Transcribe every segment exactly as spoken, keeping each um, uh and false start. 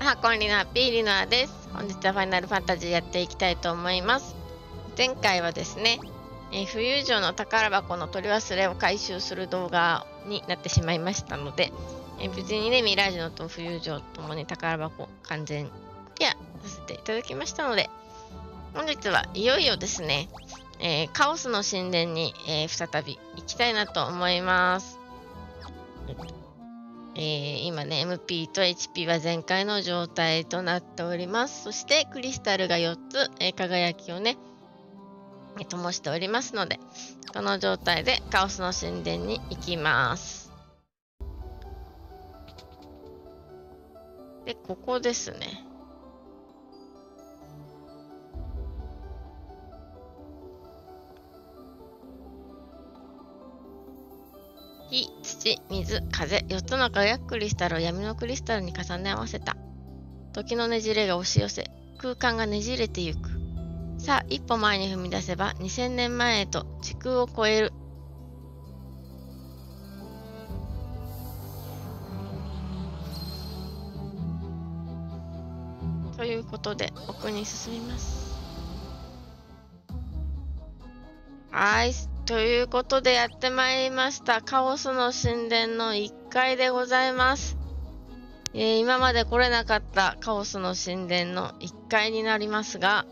あ、こんにちは、ピーリノアです。本日はファイナルファンタジーやっていきたいと思います。前回はですね、えー、浮遊城の宝箱の取り忘れを回収する動画になってしまいましたので、えー、無事にね、ミラージュノと浮遊城ともに宝箱完全クリアさせていただきましたので、本日はいよいよですね、えー、カオスの神殿に、えー、再び行きたいなと思います。えー、今ね、エムピー と エイチピー は全開の状態となっております。そしてクリスタルがよっつ、えー、輝きをね、灯しておりますので、この状態でカオスの神殿に行きます。で、ここですね。火、土、水、風、よっつの輝くクリスタルを闇のクリスタルに重ね合わせた。時のねじれが押し寄せ、空間がねじれてゆく。さあ、一歩前に踏み出せばにせんねんまえへと時空を超える。ということで、奥に進みます。はい。ということでやってまいりました。カオスの神殿のいっかいでございます。えー、今まで来れなかったカオスの神殿のいっかいになりますが、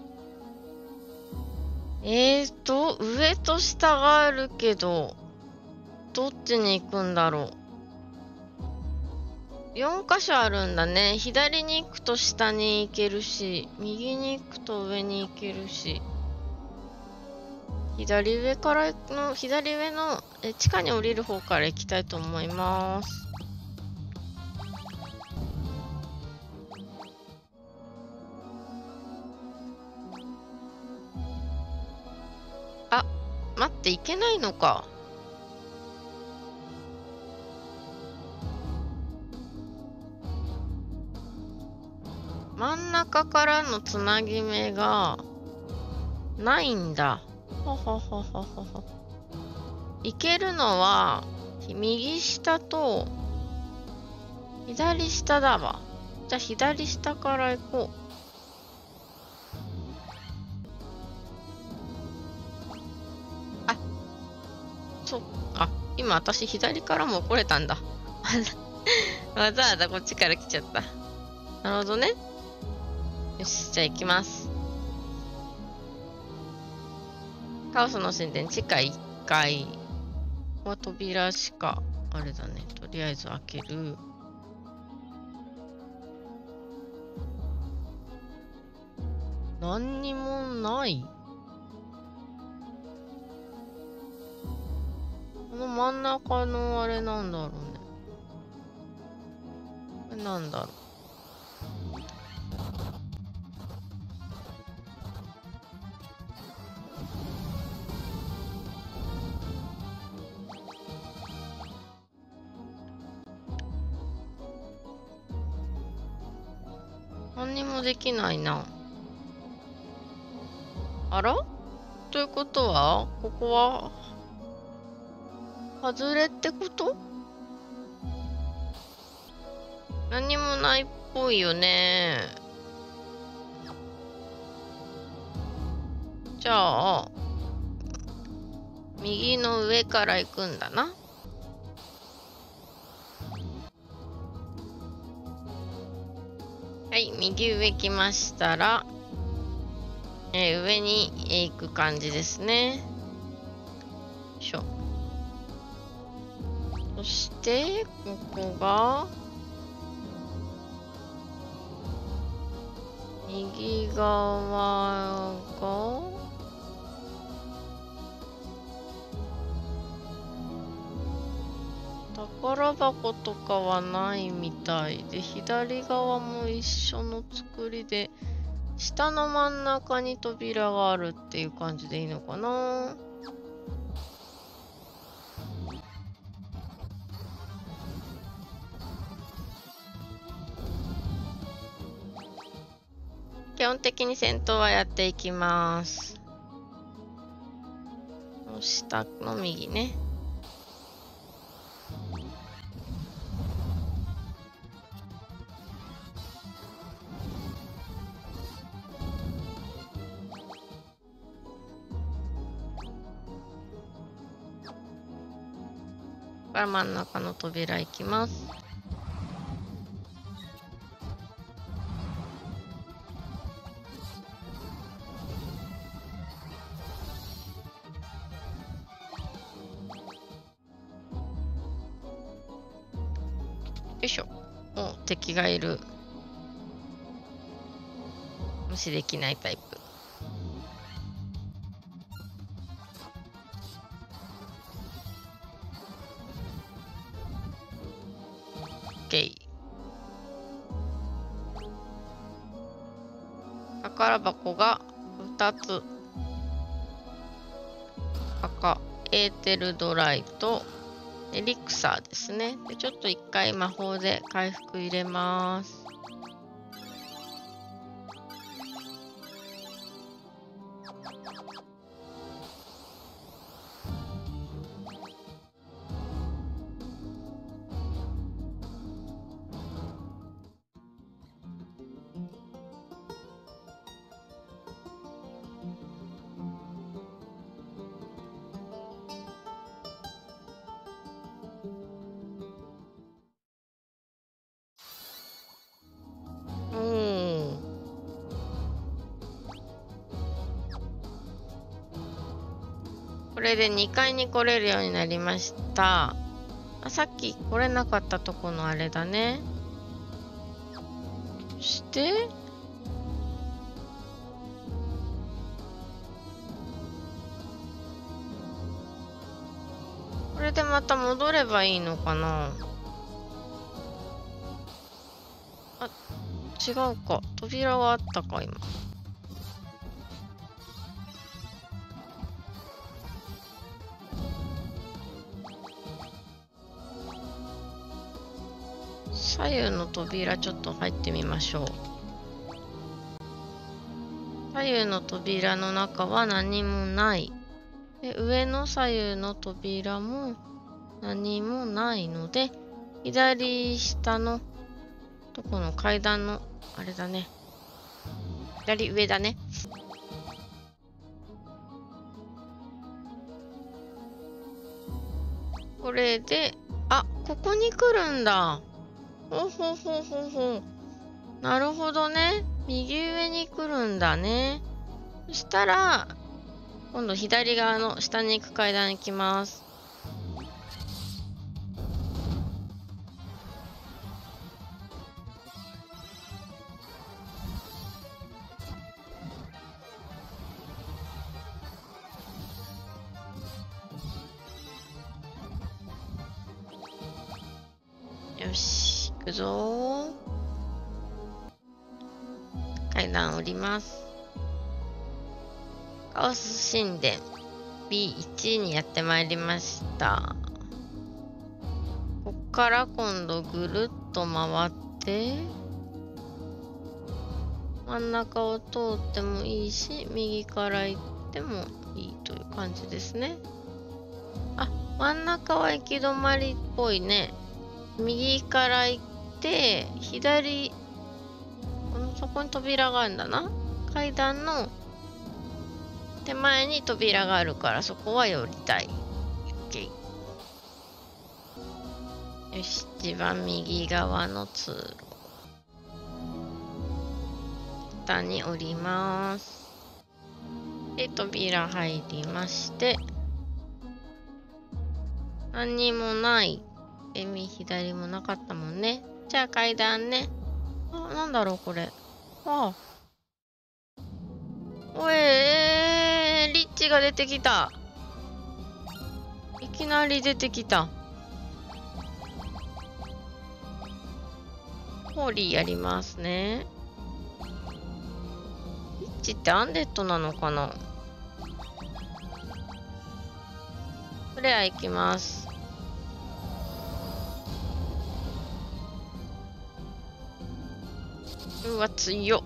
えーと、上と下があるけど、どっちに行くんだろう。よんかしょあるんだね。左に行くと下に行けるし、右に行くと上に行けるし。左上からの、左上のえ地下に降りる方から行きたいと思います。あ、待って、行けないのか。真ん中からのつなぎ目がないんだ。ほほほほほほ。行けるのは右下と左下だわ。じゃあ左下から行こう。あ、そっか。今私左からも来れたんだ。わざわざこっちから来ちゃった。なるほどね。よし、じゃあ行きます。カオスの神殿地下いっかい。ここは扉しか、あれだね。とりあえず開ける。何にもない。この真ん中のあれなんだろうね。これなんだろう。何にもできないな。あら？ということは、ここは、外れってこと？何もないっぽいよね。じゃあ、右の上から行くんだな。はい、右上来ましたら、えー、上に行く感じですね。よいしょ。そして、ここが、右側が、宝箱とかはないみたいで、左側も一緒の作りで、下の真ん中に扉があるっていう感じでいいのかな。基本的に戦闘はやっていきます。下の右ね。 から真ん中の扉行きます。よいしょ。お、敵がいる。無視できないタイプ。OK。宝箱がふたつ。赤、エーテルドライとエリクサーですね。でちょっと一回魔法で回復入れます。これでにかいに来れるようになりました。あ、さっき来れなかったとこのあれだね。そしてこれでまた戻ればいいのかな。あ、違うか。扉はあったか今。左右の扉ちょっと入ってみましょう。左右の扉の中は何もない。で、上の左右の扉も何もないので、左下のとこの階段のあれだね。左上だね。これで、あ、ここに来るんだ。ほうほうほうほうほう。なるほどね。右上に来るんだね。そしたら、今度左側の下に行く階段行きます。よし、行くぞー。階段降ります。カオス神殿 ビーワン にやってまいりました。こっから今度ぐるっと回って真ん中を通ってもいいし、右から行ってもいいという感じですね。あ、真ん中は行き止まりっぽいね。右から行って左、このそこに扉があるんだな。階段の手前に扉があるからそこは寄りたい。OK。よし、一番右側の通路。下に降ります。で、扉入りまして、何にもない。え、右左もなかったもんね。じゃあ階段ね。あ、なんだろうこれ。ああ。おえー、リッチが出てきた。いきなり出てきた。ホーリーやりますね。リッチってアンデッドなのかな。フレア行きます。うわ、強っ。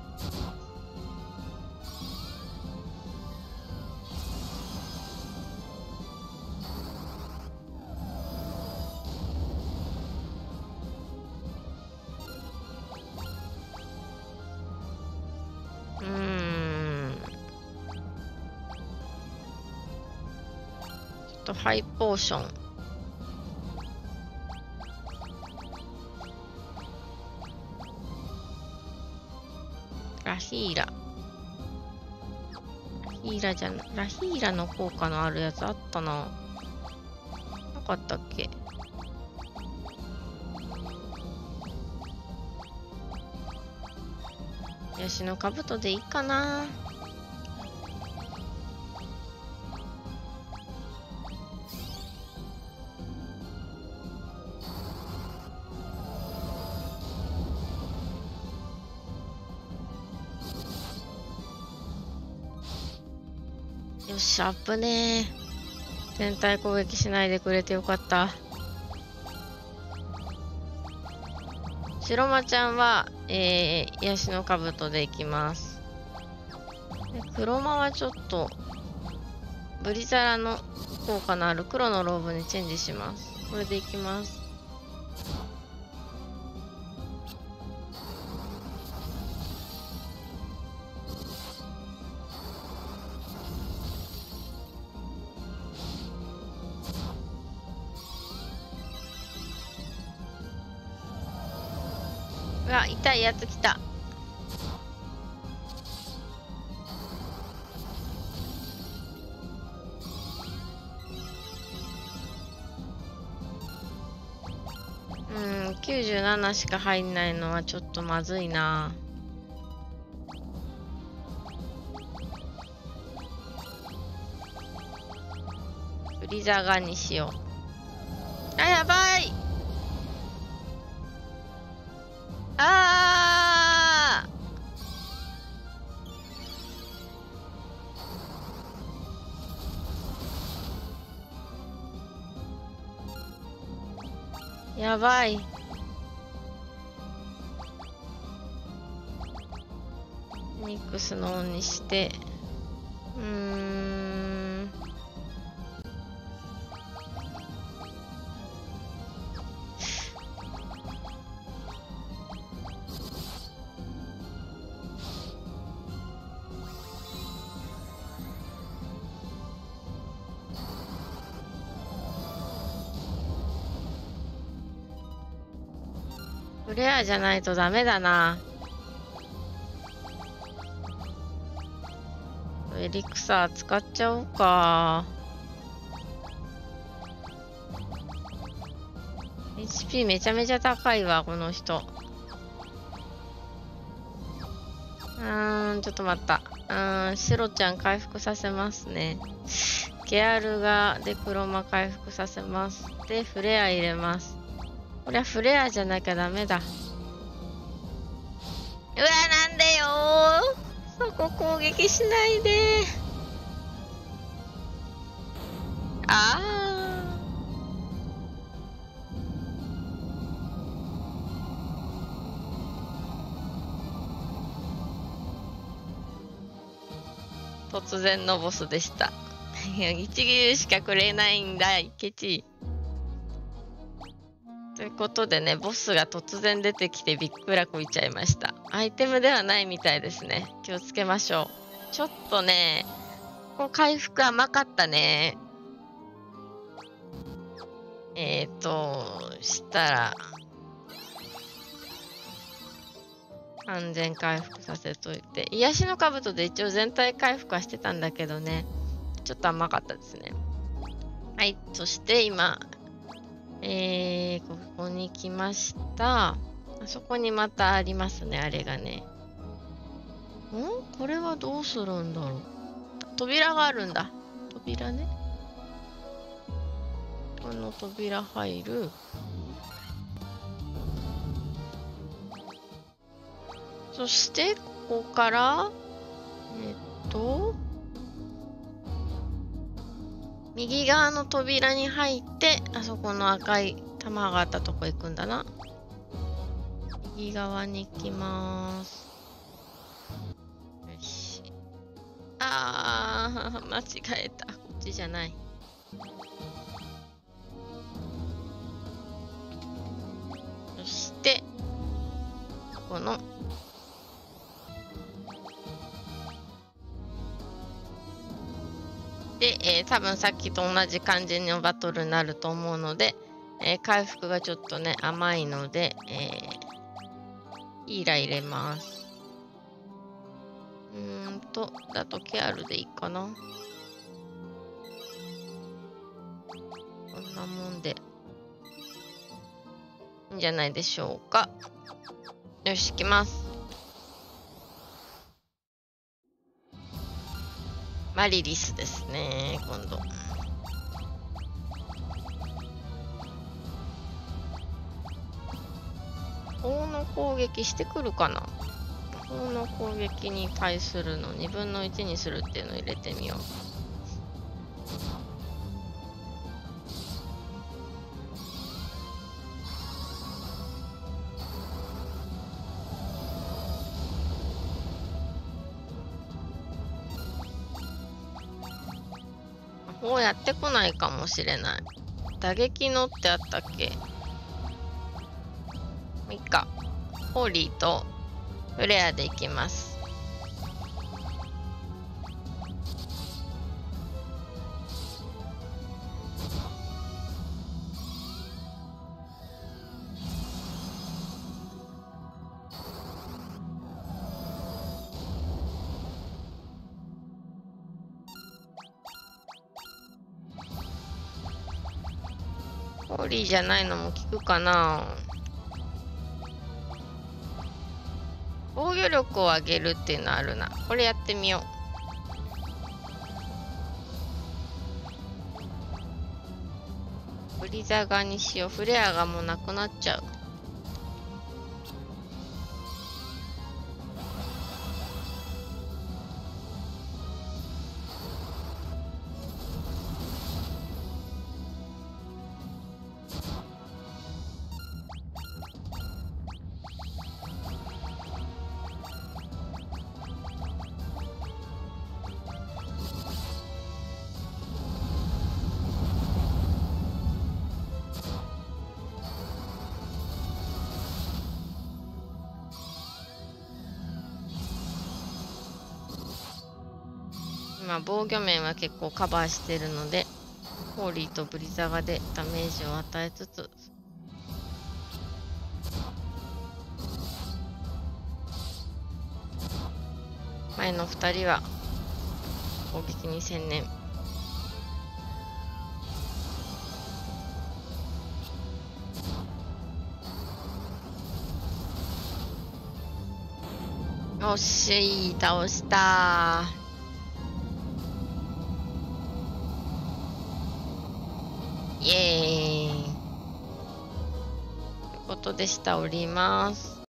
うーん。ちょっとハイポーション。 ラヒーラ。ラヒーラじゃな、ラヒーラの効果のあるやつあったな。なかったっけ？ヤシの兜でいいかな。よし、アップねー。全体攻撃しないでくれてよかった。白馬ちゃんは、えー、癒しの兜でいきます。で黒馬はちょっと、ブリザラの効果のある黒のローブにチェンジします。これでいきます。うわ、痛いやつ来た。うん、きゅうじゅうななしか入んないのはちょっとまずいな。ブリザガにしよう。あ、やばい。あーやばい。ミックスのオンにして、うーん。フレアじゃないとダメだな。エリクサー使っちゃおうか。エイチピー めちゃめちゃ高いわ、この人。うーん、ちょっと待った。うーん、シロちゃん回復させますね。ケアルガでクロマ回復させます。で、フレア入れます。これはフレアじゃなきゃダメだ。うわ、なんでよー。そこ攻撃しないで。あー。突然のボスでした。一撃しかくれないんだ、ケチ。ということでね、ボスが突然出てきてびっくらこいちゃいました。アイテムではないみたいですね。気をつけましょう。ちょっとね、こう回復甘かったね。えっと、したら、安全回復させといて。癒しの兜で一応全体回復はしてたんだけどね、ちょっと甘かったですね。はい、そして今、えー、ここに来ました。あそこにまたありますね、あれがね。ん？これはどうするんだろう。扉があるんだ。扉ね。この扉入る。そして、ここから、えっと、右側の扉に入って、あそこの赤い玉があったとこ行くんだな。右側に行きます。よし。あー、間違えた。こっちじゃない。そして、この、で、えー、多分さっきと同じ感じのバトルになると思うので、えー、回復がちょっとね、甘いので、えー、ヒーラー入れます。 うーんと、だとケアルでいいかな。こんなもんでいいんじゃないでしょうか。よし、行きます。マリリスですね、今度。砲の攻撃してくるかな。砲の攻撃に対するのにぶんのいちにするっていうのを入れてみよう。砲やってこないかもしれない。打撃のってあったっけ。いいか。ホーリーとフレアでいきます。ホーリーじゃないのも効くかな。防御力を上げるっていうのあるな。これやってみよう。ブリザガにしよう。フレアがもうなくなっちゃう。今防御面は結構カバーしてるので、ホーリーとブリザガでダメージを与えつつ、前のふたりは攻撃に専念。よし、倒したー。イエーイ。ということで下降ります。